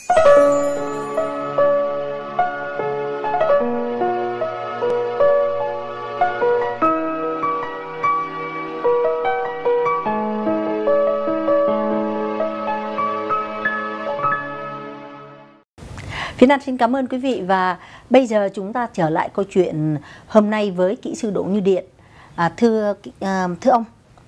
Phiên An xin cảm ơn quý vị, và bây giờ chúng ta trở lại câu chuyện hôm nay với kỹ sư Đỗ Như Điện. Thưa ông,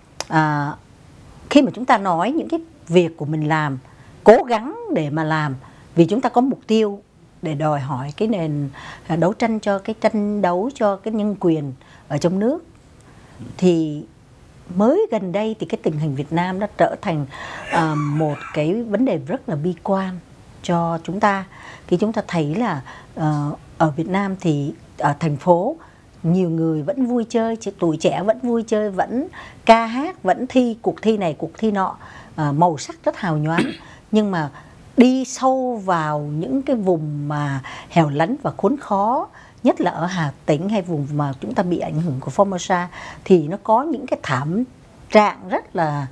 khi mà chúng ta nói những cái việc của mình làm, cố gắng để mà làm vì chúng ta có mục tiêu để đòi hỏi cái nền đấu tranh cho cái tranh đấu cho cái nhân quyền ở trong nước, thì mới gần đây thì cái tình hình Việt Nam đã trở thành một cái vấn đề rất là bi quan cho chúng ta. Khi chúng ta thấy là ở Việt Nam thì ở thành phố nhiều người vẫn vui chơi, tuổi trẻ vẫn vui chơi, vẫn ca hát, vẫn thi cuộc thi này cuộc thi nọ, màu sắc rất hào nhoáng. Nhưng mà đi sâu vào những cái vùng mà hẻo lánh và khốn khó, nhất là ở Hà Tĩnh hay vùng mà chúng ta bị ảnh hưởng của Formosa, thì nó có những cái thảm trạng rất là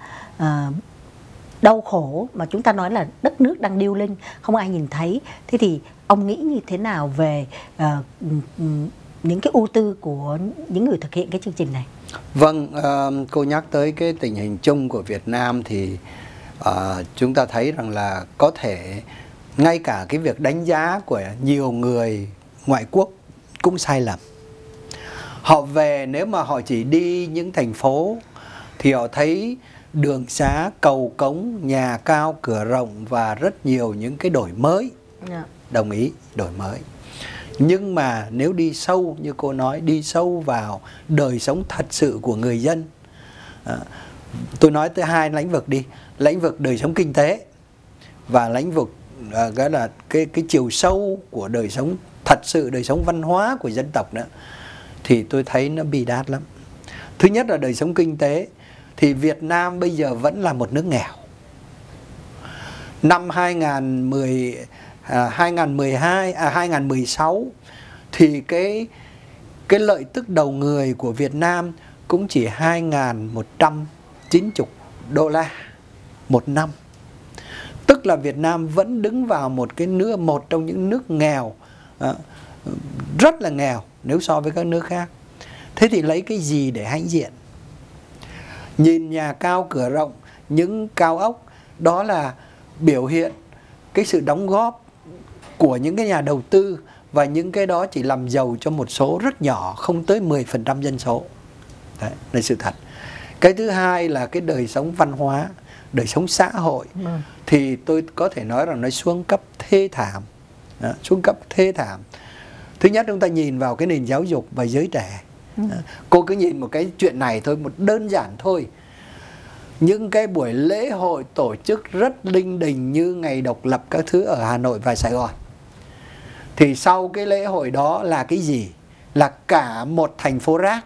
đau khổ mà chúng ta nói là đất nước đang điêu linh, không ai nhìn thấy. Thế thì ông nghĩ như thế nào về những cái ưu tư của những người thực hiện cái chương trình này? Vâng, cô nhắc tới cái tình hình chung của Việt Nam thì chúng ta thấy rằng là có thể ngay cả cái việc đánh giá của nhiều người ngoại quốc cũng sai lầm. Họ về, nếu mà họ chỉ đi những thành phố thì họ thấy đường xá, cầu cống, nhà cao cửa rộng và rất nhiều những cái đổi mới. Đồng ý, đổi mới. Nhưng mà nếu đi sâu, như cô nói, đi sâu vào đời sống thật sự của người dân, tôi nói tới hai lĩnh vực đi, lĩnh vực đời sống kinh tế và lĩnh vực cái là cái chiều sâu của đời sống thật sự, đời sống văn hóa của dân tộc nữa, thì tôi thấy nó bi đát lắm. Thứ nhất là đời sống kinh tế, thì Việt Nam bây giờ vẫn là một nước nghèo. Năm 2016 thì cái lợi tức đầu người của Việt Nam cũng chỉ 2.190 đô la một năm. Tức là Việt Nam vẫn đứng vào một trong những nước nghèo, rất là nghèo nếu so với các nước khác. Thế thì lấy cái gì để hãnh diện? Nhìn nhà cao cửa rộng, những cao ốc, đó là biểu hiện cái sự đóng góp của những cái nhà đầu tư, và những cái đó chỉ làm giàu cho một số rất nhỏ, không tới 10% dân số. Đấy là sự thật. Cái thứ hai là cái đời sống văn hóa, đời sống xã hội, thì tôi có thể nói rằng nó xuống cấp thê thảm. Đó, xuống cấp thê thảm. Thứ nhất, chúng ta nhìn vào cái nền giáo dục và giới trẻ. Cô cứ nhìn một cái chuyện này thôi, một đơn giản thôi. Những cái buổi lễ hội tổ chức rất linh đình như ngày độc lập các thứ ở Hà Nội và Sài Gòn, thì sau cái lễ hội đó là cái gì? Là cả một thành phố rác.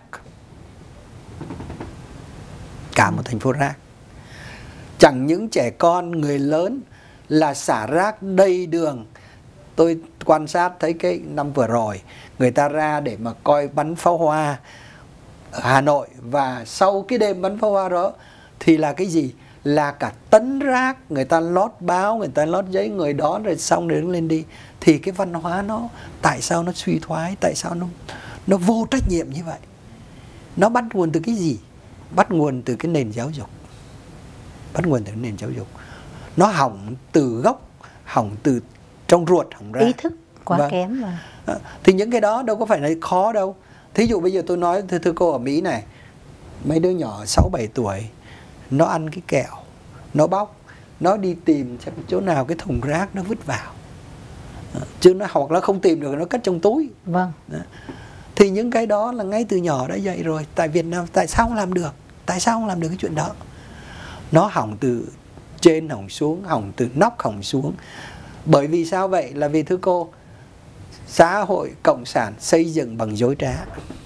Cả một thành phố rác. Chẳng những trẻ con, người lớn là xả rác đầy đường. Tôi quan sát thấy cái năm vừa rồi, người ta ra để mà coi bắn pháo hoa ở Hà Nội, và sau cái đêm bắn pháo hoa đó thì là cái gì? Là cả tấn rác, người ta lót báo, người ta lót giấy, người đó rồi xong rồi đứng lên đi. Thì cái văn hóa nó, tại sao nó suy thoái, tại sao nó vô trách nhiệm như vậy? Nó bắt nguồn từ cái gì? Bắt nguồn từ cái nền giáo dục. Bắt nguồn từ cái nền giáo dục. Nó hỏng từ gốc, hỏng từ trong ruột hỏng ra. Ý thức quá kém mà. Thì những cái đó đâu có phải là khó đâu. Thí dụ bây giờ tôi nói thưa cô, ở Mỹ này, mấy đứa nhỏ 6-7 tuổi nó ăn cái kẹo, nó bóc, nó đi tìm xem chỗ nào cái thùng rác nó vứt vào, chứ nó hoặc nó không tìm được nó cất trong túi. Vâng. Thì những cái đó là ngay từ nhỏ đã dạy rồi. Tại Việt Nam tại sao không làm được? Tại sao không làm được cái chuyện đó? Nó hỏng từ trên hỏng xuống, hỏng từ nóc hỏng xuống. Bởi vì sao vậy? Là vì thưa cô, xã hội cộng sản xây dựng bằng dối trá.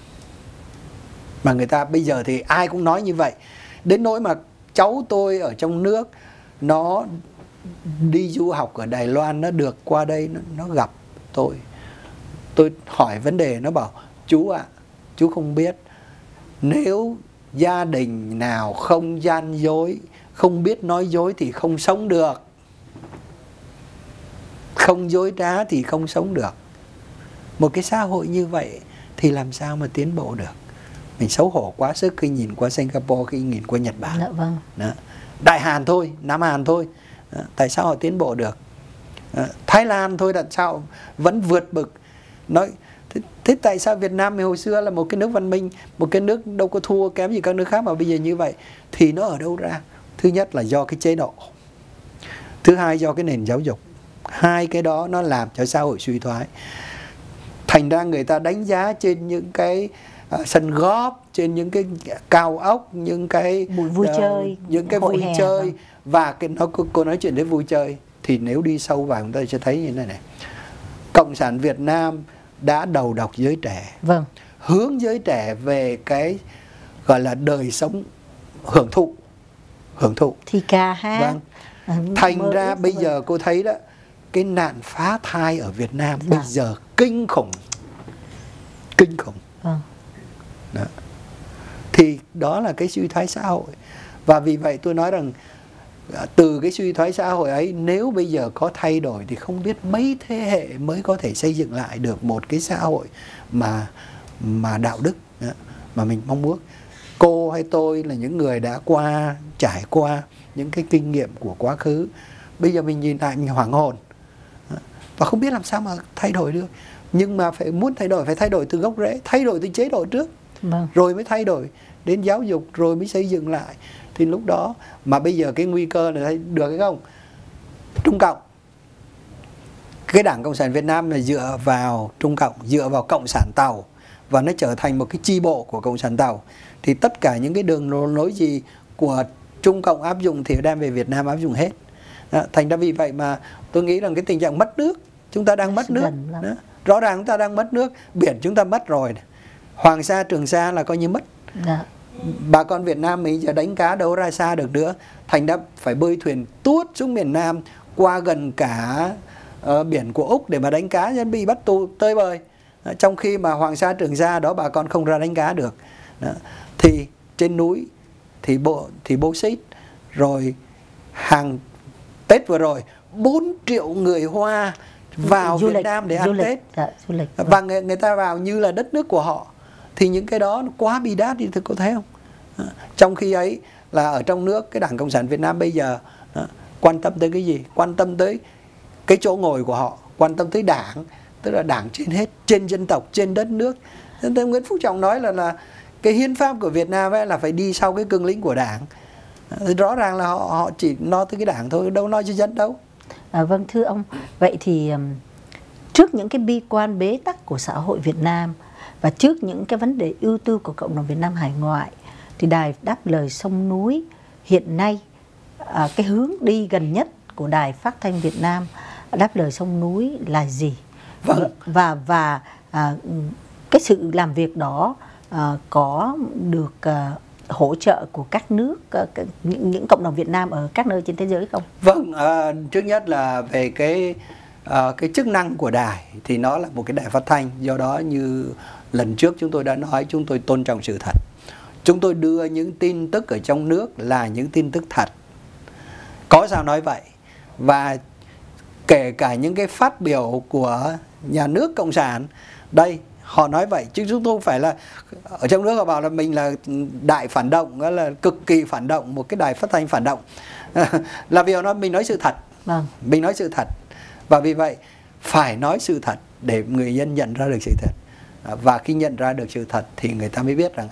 Mà người ta bây giờ thì ai cũng nói như vậy. Đến nỗi mà cháu tôi ở trong nước, nó đi du học ở Đài Loan, nó được qua đây, nó gặp tôi. Tôi hỏi vấn đề, nó bảo: chú ạ, chú không biết, nếu gia đình nào không gian dối, không biết nói dối thì không sống được. không dối trá thì không sống được. Một cái xã hội như vậy thì làm sao mà tiến bộ được. Mình xấu hổ quá sức khi nhìn qua Singapore, khi nhìn qua Nhật Bản. Dạ vâng. Đó. Đại Hàn thôi, Nam Hàn thôi, tại sao họ tiến bộ được? Thái Lan thôi, tại sao vẫn vượt bực. Nói thế tại sao Việt Nam hồi xưa là một cái nước văn minh, một cái nước đâu có thua kém gì các nước khác mà bây giờ như vậy? Thì nó ở đâu ra? Thứ nhất là do cái chế độ, thứ hai do cái nền giáo dục. Hai cái đó nó làm cho xã hội suy thoái. Thành ra người ta đánh giá trên những cái sân golf, trên những cái cao ốc, những cái buổi vui chơi, những cái vui chơi vâng. Và cô nói chuyện đến vui chơi thì nếu đi sâu vào chúng ta sẽ thấy như thế này. Cộng sản Việt Nam đã đầu độc giới trẻ, vâng, hướng giới trẻ về cái gọi là đời sống hưởng thụ, thì ca hát. Vâng. Thành ra bây giờ cô thấy đó, cái nạn phá thai ở Việt Nam bây giờ kinh khủng. Vâng. Đó. Thì đó là cái suy thoái xã hội. Và vì vậy tôi nói rằng từ cái suy thoái xã hội ấy, nếu bây giờ có thay đổi thì không biết mấy thế hệ mới có thể xây dựng lại được một cái xã hội mà đạo đức mà mình mong muốn. Cô hay tôi là những người đã trải qua những cái kinh nghiệm của quá khứ. Bây giờ mình nhìn lại mình hoảng hồn và không biết làm sao mà thay đổi được. Nhưng mà muốn thay đổi phải thay đổi từ gốc rễ, thay đổi từ chế độ trước, vâng. Rồi mới thay đổi đến giáo dục, rồi mới xây dựng lại. Thì lúc đó mà bây giờ cái nguy cơ này được hay không? Trung Cộng, cái Đảng Cộng sản Việt Nam là dựa vào Trung Cộng, dựa vào Cộng sản Tàu, và nó trở thành một cái chi bộ của Cộng sản Tàu. Thì tất cả những cái đường lối gì của Trung Cộng áp dụng thì đem về Việt Nam áp dụng hết. Đó, thành ra vì vậy mà tôi nghĩ rằng cái tình trạng mất nước, chúng ta đang mất nước. Đó, rõ ràng chúng ta đang mất nước, biển chúng ta mất rồi. Hoàng Sa, Trường Sa là coi như mất. Dạ. Bà con Việt Nam mình giờ đánh cá đâu ra xa được nữa. Thành ra phải bơi thuyền tuốt xuống miền Nam, qua gần cả biển của Úc để mà đánh cá, nên bị bắt tù tơi bời. Trong khi mà Hoàng Sa, Trường Sa đó bà con không ra đánh cá được. Đó. Thì trên núi thì bô xít. Rồi hàng Tết vừa rồi 4 triệu người Hoa vào Việt Nam để ăn Tết. Dạ, du lịch. Và người ta vào như là đất nước của họ. Thì những cái đó nó quá bi đát đi, thưa cô thấy không? Trong khi ấy là ở trong nước, cái Đảng Cộng sản Việt Nam bây giờ quan tâm tới cái gì? Quan tâm tới cái chỗ ngồi của họ, quan tâm tới đảng, tức là đảng trên hết, trên dân tộc, trên đất nước. Nên Nguyễn Phú Trọng nói là cái hiến pháp của Việt Nam ấy là phải đi sau cái cương lĩnh của đảng. Rõ ràng là họ chỉ nói tới cái đảng thôi, đâu nói cho dân đâu. Vâng, thưa ông, vậy thì trước những cái bi quan bế tắc của xã hội Việt Nam và trước những cái vấn đề ưu tư của cộng đồng Việt Nam hải ngoại, thì Đài Đáp Lời Sông Núi hiện nay, cái hướng đi gần nhất của Đài Phát thanh Việt Nam Đáp Lời Sông Núi là gì? Vâng. Và cái sự làm việc đó có được hỗ trợ của các nước, những cộng đồng Việt Nam ở các nơi trên thế giới không? Vâng, trước nhất là về cái chức năng của đài thì nó là một cái đài phát thanh. Do đó như lần trước chúng tôi đã nói, chúng tôi tôn trọng sự thật. Chúng tôi đưa những tin tức ở trong nước là những tin tức thật. Có sao nói vậy. Và kể cả những cái phát biểu của nhà nước Cộng sản, đây họ nói vậy, chứ chúng tôi không phải là ở trong nước họ bảo là mình là đại phản động, là cực kỳ phản động, một cái đài phát thanh phản động. Là vì mình nói sự thật. Vâng. Mình nói sự thật. Và vì vậy phải nói sự thật để người dân nhận ra được sự thật. Và khi nhận ra được sự thật thì người ta mới biết rằng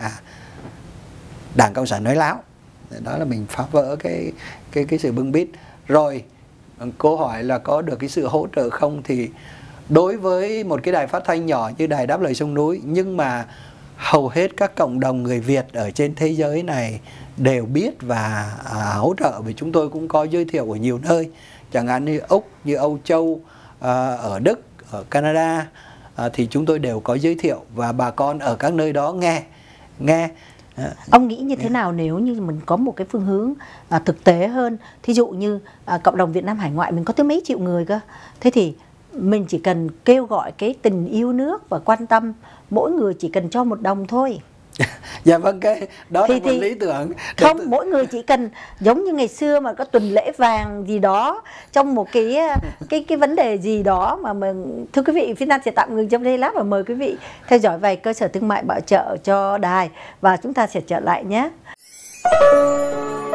Đảng Cộng sản nói láo. Đó là mình phá vỡ cái sự bưng bít. Rồi câu hỏi là có được cái sự hỗ trợ không, thì đối với một cái đài phát thanh nhỏ như Đài Đáp Lời Sông Núi, nhưng mà hầu hết các cộng đồng người Việt ở trên thế giới này đều biết và hỗ trợ, vì chúng tôi cũng có giới thiệu ở nhiều nơi, chẳng hạn như Úc, như Âu Châu, ở Đức, ở Canada, thì chúng tôi đều có giới thiệu và bà con ở các nơi đó nghe. Ông nghĩ như thế nào nếu như mình có một cái phương hướng thực tế hơn? Thí dụ như cộng đồng Việt Nam hải ngoại mình có tới mấy triệu người cơ. Thế thì mình chỉ cần kêu gọi cái tình yêu nước và quan tâm, mỗi người chỉ cần cho 1 đồng thôi. Dạ vâng, cái đó là một lý tưởng. Không, mỗi người chỉ cần giống như ngày xưa mà có tuần lễ vàng gì đó trong một cái vấn đề gì đó mà thưa quý vị, Phía Nam sẽ tạm ngừng trong đây lát và mời quý vị theo dõi vài cơ sở thương mại bảo trợ cho đài và chúng ta sẽ trở lại nhé.